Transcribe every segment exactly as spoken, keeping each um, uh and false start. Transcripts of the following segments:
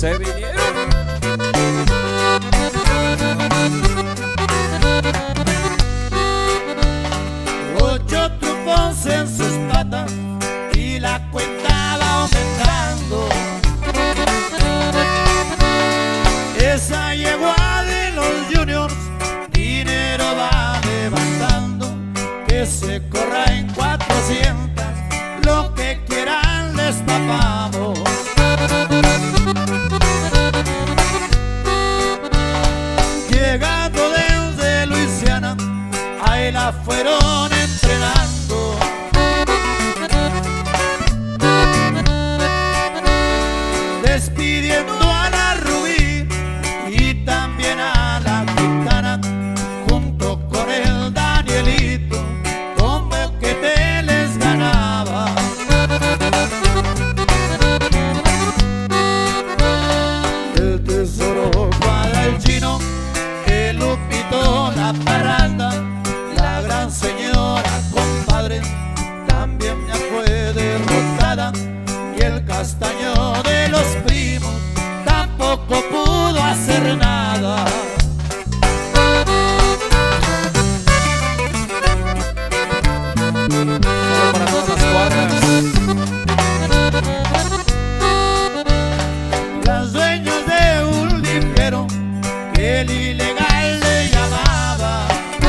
se vinieron. Ocho trufos en sus patas y la cuenta va aumentando. Esa yegua de los juniors dinero va levantando. Que se corra en cuatrocientas, lo que quieran les tapamos. Llegando desde Luisiana, ahí la fueron entrenando. Despidiendo a la Rubí y también a la Gitana, junto con el Danielito, con boquete les ganaba. El tesoro para el Chino, el Lupito, la Parranda, la gran señora, compadre, también ya fue derrotada. Y el Castaño de los primos tampoco pudo hacer nada. Para todas las cuadras. Las dueñas de un librero que el ilegal le llamaba,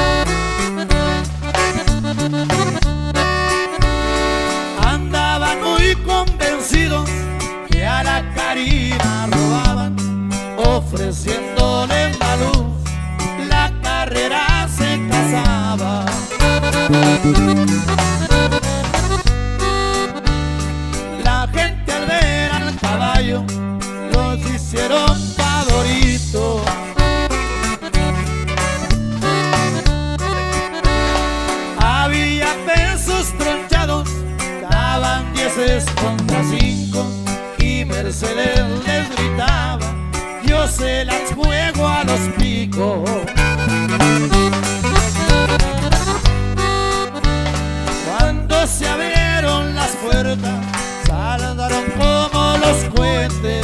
andaban muy convencidos que a la Karina robaban, ofreciéndole la luz, la carrera se casaba. La gente al ver al caballo los hicieron favoritos. Había pesos tronchados, daban dieces contra cinco, y Mercedes les gritaba: yo se las juego a los picos. Cuando se abrieron las puertas, saltaron como los cohetes.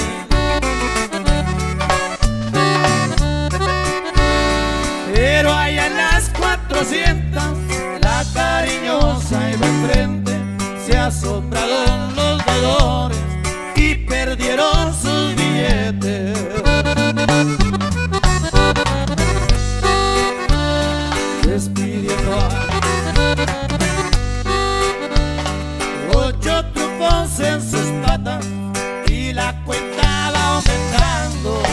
Pero allá en las cuatrocientas, la cariñosa iba enfrente. Se asombraron los deudores y perdieron sus billetes. Despidiendo a ocho trufos en sus patas y la cuenta va aumentando.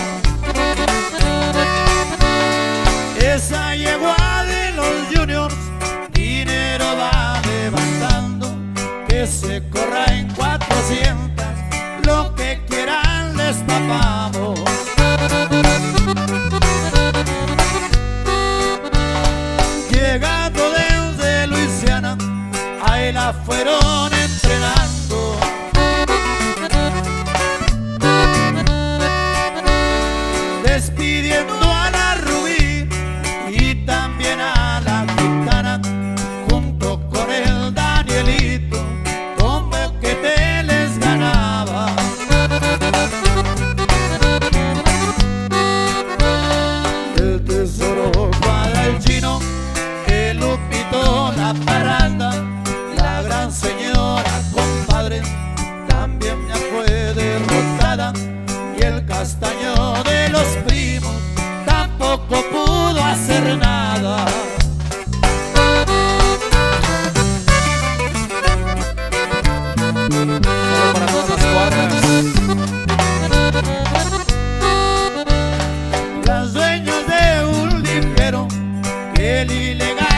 Esa yegua de los juniors dinero va levantando. Que se corra en cuatrocientas, lo que quieran les tapamos. Llegando desde Luisiana, ahí la fueron entrenando. Despidiendo a la Rubí y también a la Gitana, junto con el Danielito, con boquete les ganaba. El tesoro para el Chino, el Lupito, la Parranda, la gran señora, compadre, también ya fue derrotada. Y el Castaño de los primos tampoco pudo hacer nada. Para todas las cuadras. Las dueñas de un librero que el ilegal